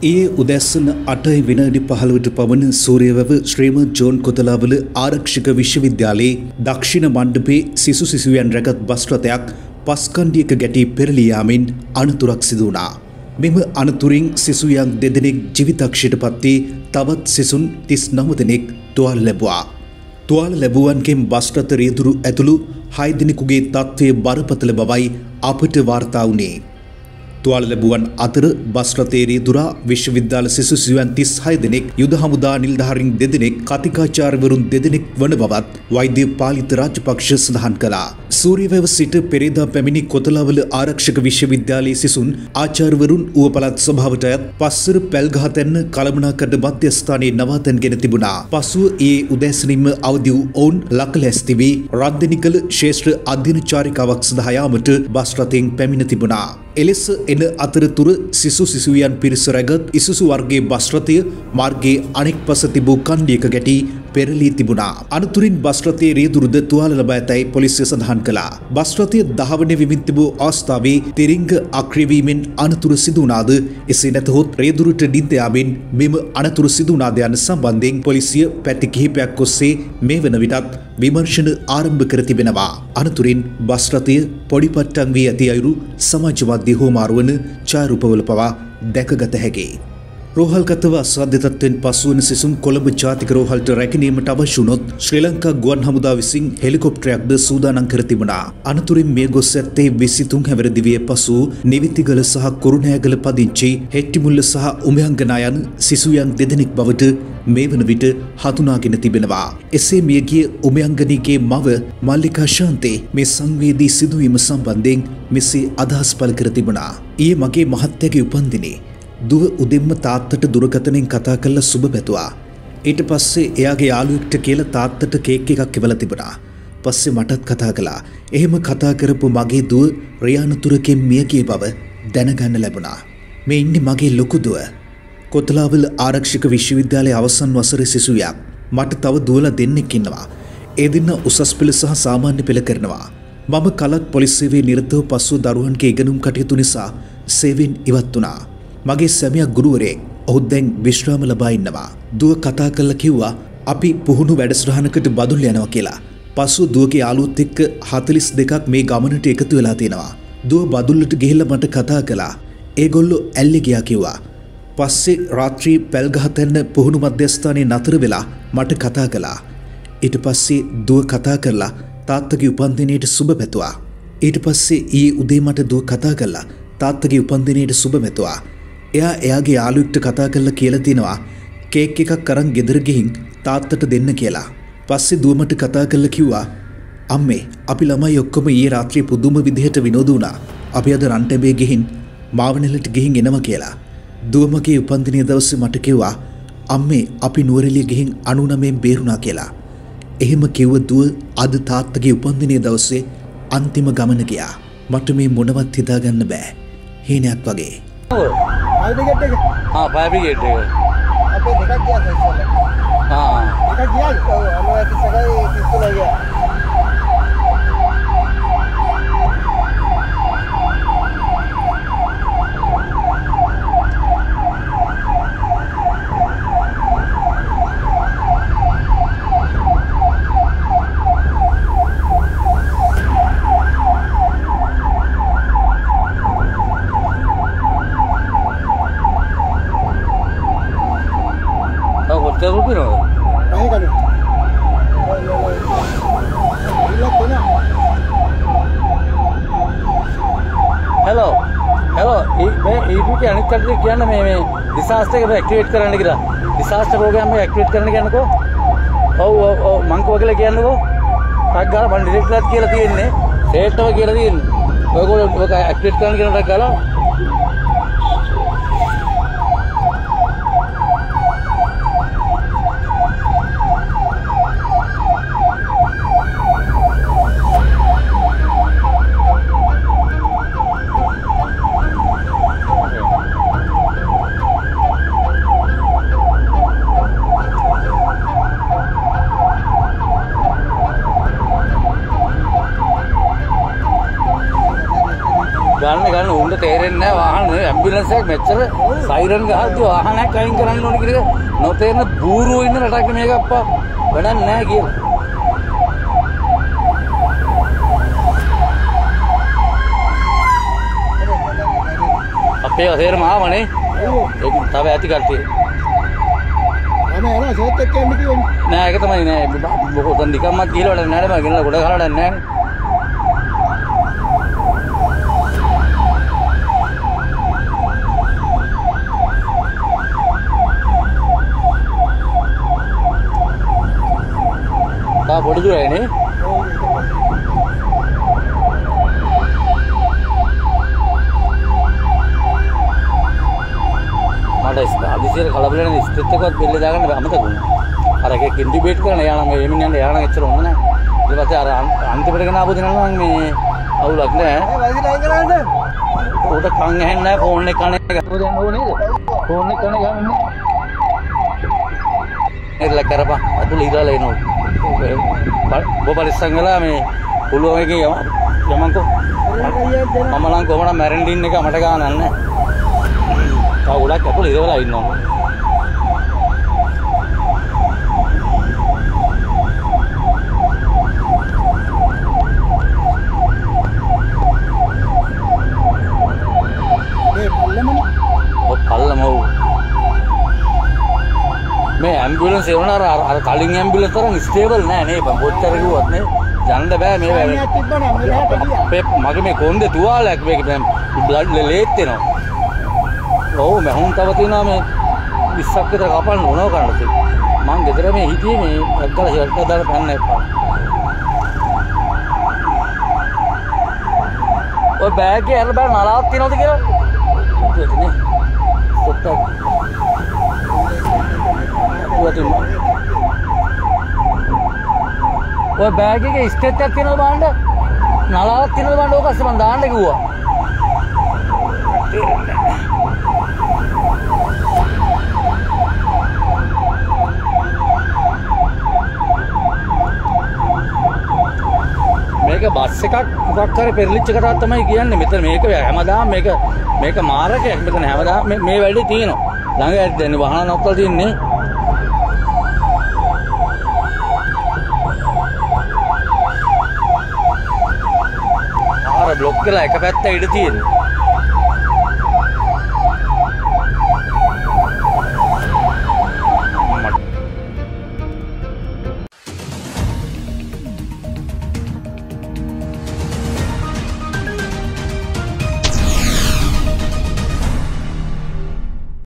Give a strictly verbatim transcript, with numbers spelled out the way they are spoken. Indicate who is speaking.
Speaker 1: ඒ උදැස්සන අටයි විනාඩි පහළොවට පමණ සූරියවැව ශ්‍රීමන්ත ජෝන් කොතලාවල ආරක්ෂක විශ්වවිද්‍යාලයේ දක්ෂිණ මණ්ඩපයේ සිසු සිසුවියන් රැගත් බස් රථයක් පස්කණ්ඩියක ගැටී පෙරළී යාමෙන් අනතුරක් සිදු වුණා. මෙම අනතුරින් සිසුවියන් දෙදෙනෙක් ජීවිතක්ෂයට පත් වී තවත් සිසුන් තිස් නව දෙනෙක් තුවාල ලැබුවා. තුවාල ලැබුවන්ගෙන් බස් රථ රියදුරු ඇතුළු හය දෙනෙකුගේ තත්ත්වය බරපතල බවයි අපට වාර්තා වුණේ. තුවාල ලැබුවන් අතර බස් රථයේ රියදුරා විශ්වවිද්‍යාල සිසු සිසුවන් තිස් හය දෙනෙක්, යුද හමුදා නිලධාරීන් දෙදෙනෙක්, කතිකාචාර්යවරුන් දෙදෙනෙක් වන බවත් වෛද්‍ය පාලිත රාජපක්ෂ සඳහන් කළා. සූරියවැව සිට පෙරේදා පැමිණි කොතලාවල ආරක්ෂක විශ්වවිද්‍යාලයේ සිසුන් ආචාර්යවරුන් ඌව පළාත් සභාවට අයත් පස්සර පැල්ගහතැන්න කළමනාකරන මධ්‍යස්ථානයේ නවාතැන්ගෙන තිබුණා. පසුව ඒ උදෑසනින්ම අවදි වූ ඔවුන් ලකලැස්ති වී රද්දෙනිකල ශ්‍රේෂ්ඨ අධ්‍යයන චාරිකාවක් සඳහා යාමට බස් රථයෙන් පැමිණ තිබුණා. එලෙස එන අතරතුර සිසු සිසුවියන් පිරිස රැගත් ඉසුසු වර්ගයේ බස් රථය මාර්ගයේ අනෙක් පස තිබූ කණ්ඩියක ගැටී පෙරළී තිබුණා. අනතුරින් බස් රථයේ රියදුරුද තුවාල ලබා ඇතැයි පොලිසිය සඳහන් කළා. බස් රථය දහවන වෙමින් තිබූ අවස්ථාවේ තිරිංග අක්‍රියවීමෙන් අනතුර සිදු වුණාද, එසේ නැතහොත් රියදුරුට නිින්ද යාමෙන් මෙම අනතුර සිදු වුණාද යන සම්බන්ධයෙන් පොලිසිය පැති කිහිපයක් ඔස්සේ මේ වන විටත් විමර්ශන ආරම්භ කර තිබෙනවා. අනතුරින් බස් රථය පොඩිපට්ටම් වී ඇති අයුරු සමාජවාදී හෝමාරුවන ඡායාරූපවල පවා දැකගත හැකියි. රෝහල්ගතව අසාධ්‍ය තත්ත්වයෙන් පසුවන සිසුන් කොළඹ ජාතික රෝහලට රැගෙනීමට අවශ්‍ය වුණොත් ශ්‍රී ලංකා ගුවන් හමුදා විසින් හෙලිකොප්ටරයක්ද සූදානම් කර තිබුණා. අනතුරින් මේ ගොස් ඇත්තේ විසි තුන් හැවිරි දිවියේ පසු නිවිතිගල සහ කුරුණෑගල පදිංචි හෙට්ටිමුල්ල සහ උමයංගනා යන සිසුයන් දෙදෙනෙක් බවට මේ වන විට හඳුනාගෙන තිබෙනවා. එසේ මියගිය උමයංගනීගේ මව මල්ලිකා ශාන්තේ මේ සංවේදී සිදුවීම සම්බන්ධයෙන් මෙසේ අදහස් පළ කර තිබුණා. ඊයේ මගේ මහත්තයාගේ උපන්දිනේ. දුව උදෙන්ම තාත්තට දුරකථනයෙන් කතා කරලා සුබ පැතුවා. ඊට පස්සේ එයාගේ යාළුවෙක්ට කියලා තාත්තට කේක් එකක් එවලා තිබුණා. පස්සේ මටත් කතා කළා. එහෙම කතා කරපු මගේ දුව රියානතුරකින් මිය ගිය බව දැනගන්න ලැබුණා. මේ ඉන්නේ මගේ ලොකු දුව. කොතලාවල ආරක්ෂක විශ්වවිද්‍යාලයේ අවසන් වසරේ සිසුවියක්. මට තව දුවලා දෙන්නෙක් ඉන්නවා. ඒ දෙන්න උසස් පෙළ සහ සාමාන්‍ය පෙළ කරනවා. මම කලක් පොලිස් සේවයේ නිරතව පසුව දරුවන්ගේ ඉගෙනුම් කටයුතු නිසා සේවයෙන් ඉවත් වුණා. මගේ සැමියා ගුරුවරයෙක්. ඔහු දැන් විශ්‍රාම ලබා ඉන්නවා. දුව කතා කරලා කිව්වා අපි පුහුණු වැඩසටහනකට බදුල්ල යනවා කියලා. පසුව දුවගේ යාළුවොත් එක්ක හතළිස් දෙකක් මේ ගමනට එකතු වෙලා තියෙනවා. දුව බදුල්ලට ගිහිල්ලා මට කතා කළා. ඒගොල්ලෝ ඇල්ලේ ගියා කිව්වා. පස්සේ රාත්‍රී පැල්ගහතැන්න පුහුණු මධ්‍යස්ථානයේ නතර වෙලා මට කතා කළා. ඊට පස්සේ දුව කතා කරලා තාත්තගේ උපන්දිනයට සුබ පැතුවා. ඊට පස්සේ ඊයේ උදේ මට දුව කතා කළා තාත්තගේ උපන්දිනයට සුබ පැතුවා. එයා එයාගේ යාළුවෙක්ට කතා කරලා කියලා තිනවා කේක් එකක් අරන් ගෙදර ගිහින් තාත්තට දෙන්න කියලා. පස්සේ දුව මට කතා කරලා කිව්වා අම්මේ අපි ළමයි ඔක්කොම ඊයේ රාත්‍රියේ පුදුම විදිහට විනෝද වුණා. අපි අද රන්ටැබේ ගිහින් මාවනලට ගිහින් එනවා කියලා. දුව මගේ උපන්දිනයේ දවසේ මට කිව්වා අම්මේ අපි නුවරඑළිය ගිහින් අනූනමයෙන් බේරුණා කියලා. එහෙම කිව්ව දුව අද තාත්තගේ උපන්දිනයේ දවසේ අන්තිම ගමන ගියා. මට මේ මොනවත් හිතාගන්න බෑ. හේනයක් වගේ.
Speaker 2: Fire brigade එක.
Speaker 3: हाँ फायर ब्रिगेड එක.
Speaker 2: අපේ දෙකක් ගියා ඉස්සෙල්ලා.
Speaker 3: हाँ
Speaker 2: එකක් ගියාද? ඔව් අනෝ ඇතිසකයි පිස්තෝල ගියා.
Speaker 3: Hotel rupi no?
Speaker 2: Nahi kanu. Ilak kena.
Speaker 3: Hello. Hello. मैं ईपी के अनेक करके किया ना मैं मैं disaster के एक्टिवेट करने के लिए disaster प्रोग्राम में एक्टिवेट करने के लिए को और और मंक वगैरह किया ना को अगर बंद डिलीट कर किया थी इन्हें सेट तो किया थी वो को वो का एक्टिवेट करने के लिए करा ගන්න ගන්න උන්ට තේරෙන්නේ මේ ඇම්බියුලන්ස් එකක් මෙච්චර සයිරන් ගහද්දි වාහනයක් අයින් කරන්න ඕනේ කියන එක නොතේරෙන බූරුවෝ ඉන්න රටක් මේක අප්පා වැඩක් නැහැ කියලා. අපේ අතේරම ආවනේ. ඒක තව ඇති කට්ටිය.
Speaker 2: අනේ එනවා සෝත් එක්ක යන්න කිව්වනේ.
Speaker 3: නෑ ඒක තමයි නෑ. මොකද නිකම්මත් ගිහලා වැඩක් නෑ නේ මම ගෙනලා ගොඩ ගහලා වැඩක් නෑනේ. තා පොඩි දුරයි නේ. මට අදිසියට කලබල වෙන ස්ටෙත් එකවත් බෙල්ල දාගන්න බෑ අමතක වුණා. අර එකක් ඉන්ඩිබේට් කරන එයා නම් මේ එමින් යන එයා නම් එච්චර හොඳ නැහැ. ඊට පස්සේ අර අන්තිමට ගෙන ආපු දිනන නම් මේ අවුලක් නැහැ.
Speaker 2: ඒ වයිසි ලයින් කරන්නේ.
Speaker 3: උඩ කන් ඇහෙන්නේ නැහැ ෆෝන් එක කන එක ගහපුවා දෙන්න ඕනේ නේද? ෆෝන් එක කන ගහන්නේ. එල්ල කරපන් අතුල ඉරලා එනවා. ඔබ පරිස්සම් වෙලා මේ පුළුවන් එකේ යමන්කෝ. මම නම් කොහොමද මැරෙන්ඩින් එක මට ගානක් නැහැ. තා ගොඩක් අතුල ඉරවලා ඉන්නවා. මේ ඇම්බියුලන්ස් එක උනාර අර කලින් ඇම්බියුලන්ස් තරම් ස්ටේබල් නෑ නේ බං කොච්චර කිව්වත් නේ යන්න බෑ මේ වැවේ අපේ මගේ මේ කොන්දේ තුවාලයක් මේක දැන් බ්ලඩ් ලේත් වෙනවා ඔව් මම හුන් තව තියනවා මේ විස්සක් විතර කපන්න ඕනව කරන්න තියෙන්නේ මං ගෙදර මේ හිටියේ මේ එක්කලා ෂර්ට් එක දාලා පැන්න එපා ඔය බෑග් එකේ අර බෑ නලාවක් තියනවද කියලා ඒක නේ කොට්ටක් ඔය බෑග් එකේ ස්ටෙච් එකක් තියෙනවද බලන්න නලාවක් තියෙනවද බලන්න ඕක අස්සේ මම දාන්න කිව්වා මේක බස් එකක් මොකක් හරි පෙරලිච්ච එකක් තමයි කියන්නේ මෙතන මේක හැමදාම මේක මේක මාරකයක් මෙතන හැමදාම මේ වැඩේ තියෙනවා ළඟ ඇද්දන්නේ වහන නවත්තලා තින්නේ ආර බ්ලොක් කරලා එක පැත්ත ඉඳ තියෙන්නේ